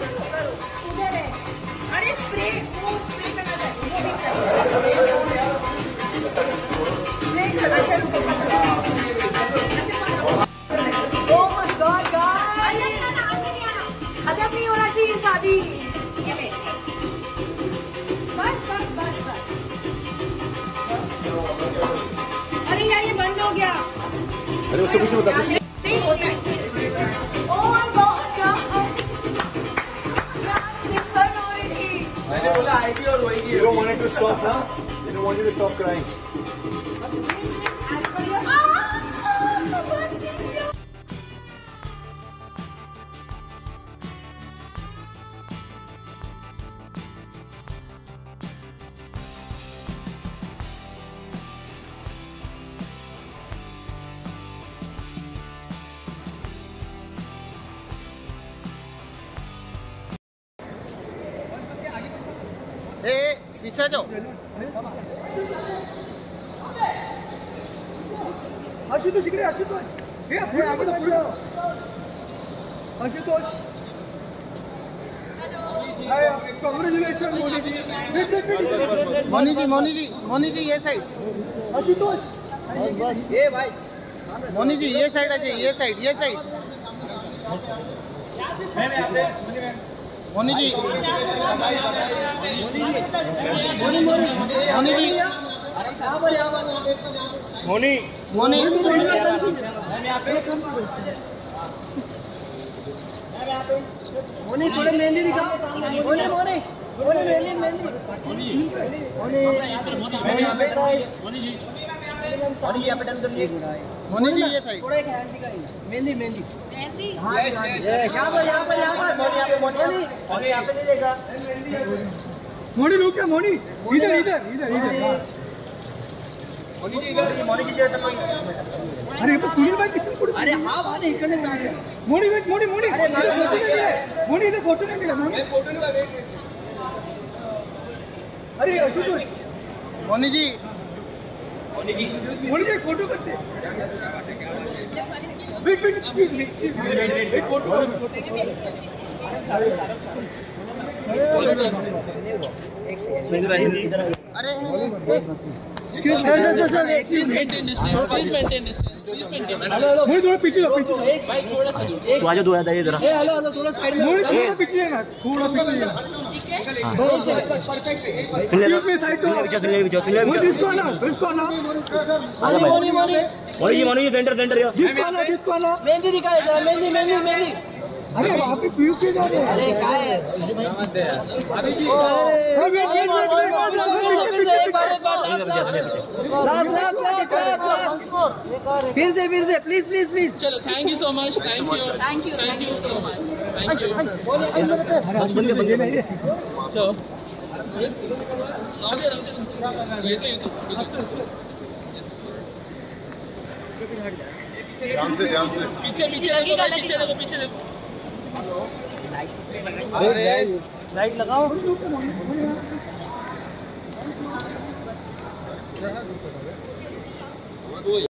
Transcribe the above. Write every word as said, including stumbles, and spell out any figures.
उधर है। अरे स्प्रे वो स्प्रे करना चाहिए। अच्छा रुको। Oh my god guys. अदब नहीं होना चाहिए शादी। बस बस बस बस। अरे यार ये बंद हो गया। अरे उससे कुछ बता कुछ नहीं होता है। ओह माय गॉड क्या दिक्कत हो रही थी। मैंने बोला आएगी और रोएगी। You don't want it to stop ना? You don't want you to stop crying. ए पीछे जाओ। आशुतोष इकडे आशुतोष हे पुढे आगे पुढे आशुतोष कांग्रेचुलेशन मोनी जी। मोनी जी मोनी जी मोनी जी ये साइड। आशुतोष ये भाई मोनी जी ये साइड आ जाइए। ये साइड ये साइड मोनी जी मोनी जी मोनी मोनी मोनी थोड़े मेहंदी दिखाओ। मोनी मोनी मोनी मेहंदी मेहंदी मोनी मोनी जी मोनी यहाँ पे टर्न कर लीजिए। मोनी जी ये साइड थोड़ा एक हैंड दिखाइए। मेहंदी मेहंदी मेहंदी यस यस यहाँ पर यहाँ पर यहाँ पर मोनी यहाँ पे मोनी मोनी यहाँ पे नहीं देखा। मोनी रुक क्या मोनी इधर इधर इधर इधर मोनी जी इधर मोनी जी इधर। अरे ये सुनील भाई किसने फोटो। अरे हाँ बात है इकने जाए मोनी वेट मोनी मोनी अरे मोनी इधर फोटो नहीं मिला। मोनी फोटो नहीं वेट। अरे आशुतोष मोनी जी मोनी जी मोनी जी फोटो करते वेट वेट वेट फोटो अरे excuse me please maintain distance please maintain distance please maintain. Hello hello Moni थोड़ा पीछे पीछे भाई थोड़ा सा एक आ जाओ दो आधा इधर। ए हेलो हेलो थोड़ा साइड में मोनी थोड़ा पीछे लेना थोड़ा पीछे लेना। एक्सक्यूज मी साइड दो पीछे दुनिया पीछे दुनिया पीछे जिसको आना जिसको आना मोनी मोनी मोनी मोनी मोनी सेंटर सेंटर यो जिसको आना जिसको आना मेहंदी दिखाए जरा मेहंदी मेहंदी मेहंदी। अरे वहां पे व्यू के जा रहे हैं। अरे काय है अभी जी वेट वेट वेट एक बार एक बार last last last last last फिर से फिर से प्लीज प्लीज प्लीज। चलो thank you so much. Thank you thank you thank you so much. Thank you चलो ये तो ये तो ध्यान से ध्यान से पीछे पीछे देखो पीछे देखो पीछे देखो। अरे लाइट लगाओ।